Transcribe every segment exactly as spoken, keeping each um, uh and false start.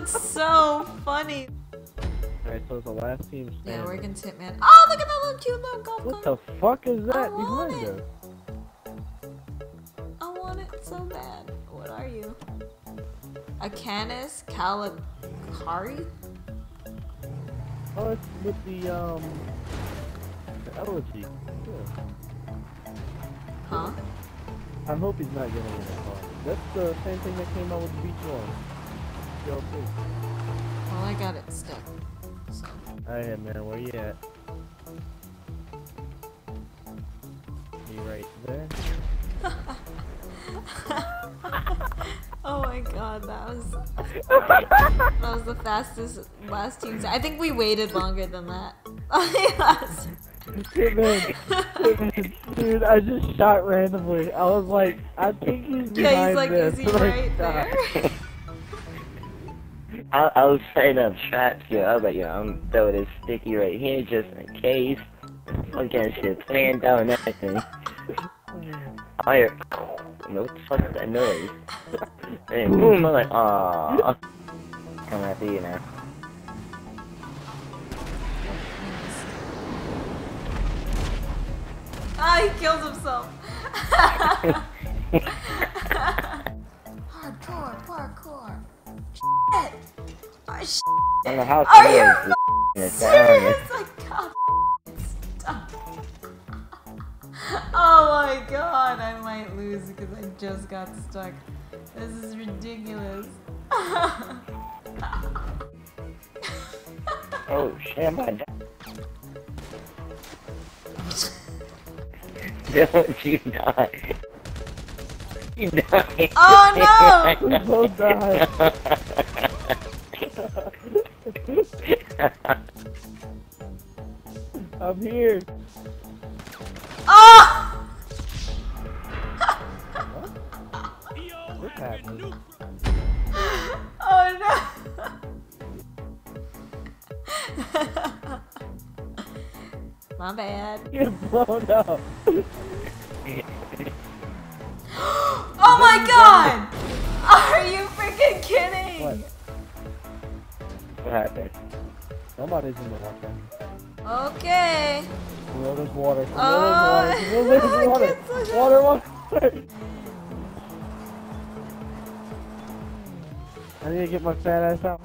looks so funny. Alright, so it's the last team standing. Yeah, Working's Hitman. Oh, look at that little cute little golf What cart. the fuck is that I want behind it. us? I want it so bad. What are you? A Canis Calicari? Oh, it's with the, um, the elegy. Yeah. Huh? I hope he's not getting in the car. That's the same thing that came out with the Beach One. D L C. Well, I got it stuck. So. Alright, man, where you at? You right there? Oh my god, that was that was the fastest last team. I think we waited longer than that. Hitman, Hitman, dude, I just shot randomly. I was like, I think he's behind Yeah, he's like, this. is he right there? I, I was setting up traps here. I was like, yo, I'm throw this sticky right here just in case. Look at shit planned out and everything. I hear, what the fuck is that noise? And boom, I'm like, aww. Coming after you now. Ah, he killed himself. Hardcore, parkour. Shit. Oh, shit. I don't know how Are serious you this is down here. serious? I got stuck. Oh my god, I might lose because I just got stuck. This is ridiculous. Oh shit, am I down? Don't you die. You die. Oh no! We both died. I'm here. Oh! What's happening? Oh no! My bad. You're blown up. Oh my god! Are you freaking kidding? What? What happened? Somebody's in the water. Okay. Well, there's water. Well, Oh, there's water. Well, there's I get so water. Water, water. I need to get my fat ass out.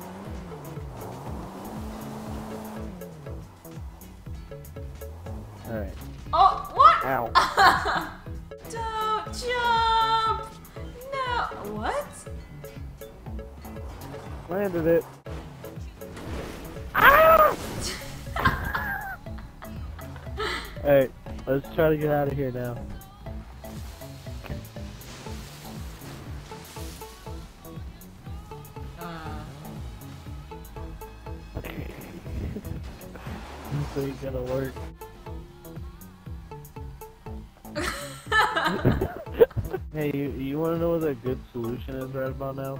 Alright. Oh, what? Ow. Don't jump! No. What? Landed it. Alright, let's try to get out of here now. Uh, This ain't gonna work. Hey, you, you wanna know what a good solution is right about now?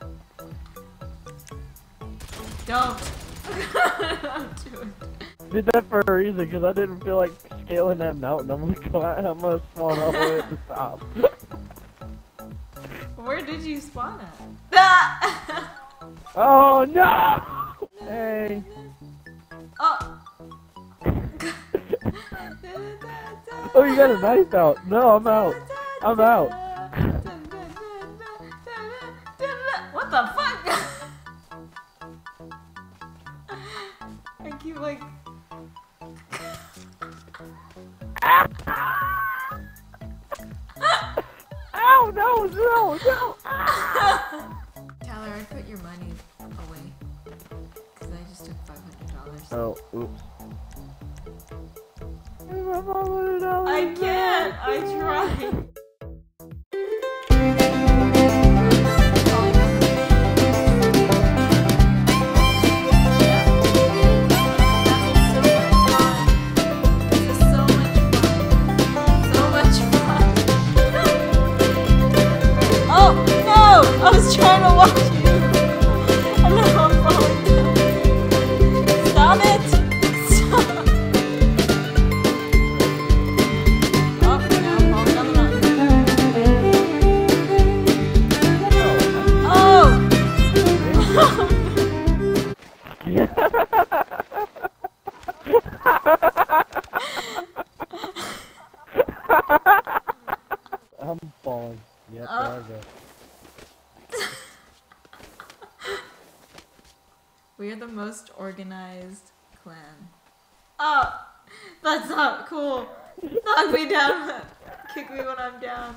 don't. Don't do it. Did that for a reason, because I didn't feel like scaling that mountain. I'm gonna go out, I'm gonna spawn all the way at the top. Where did you spawn at? Ah! Oh no! Hey! Oh. Oh, you got a knife out. No, I'm out. I'm out. What the fuck? I keep like. Ow, no, no, no! Tyler, I put your money away. Because I just took five hundred dollars. Oh, oops. I can't! I tried! I was trying to watch you. And now I'm falling down. Stop it! Stop! Oh, now I'm falling down the mountain. Oh! Oh! Yep, Oh. there I go. We are the most organized clan. Oh! That's not cool! Knock me down! Kick me when I'm down.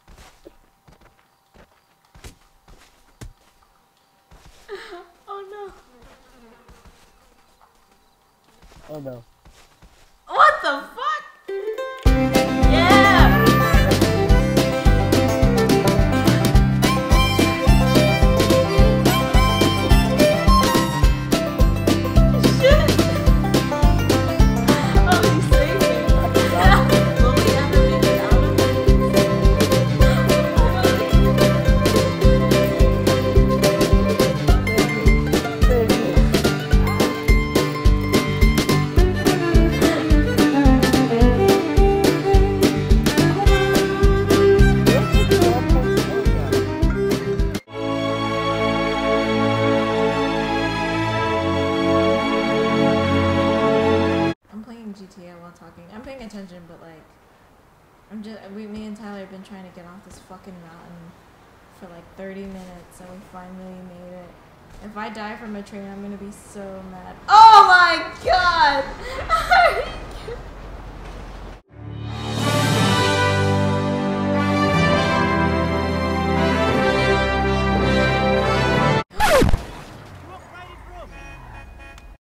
Oh no. Oh no. What the fuck? Yeah! Shit! Oh, he saved me. Will we ever make it out of I'm playing G T A while talking. I'm paying attention, but like, I'm just we, me and Tyler have been trying to get off this fucking mountain for like thirty minutes, and we finally made it. If I die from a train, I'm gonna be so mad. Oh my god!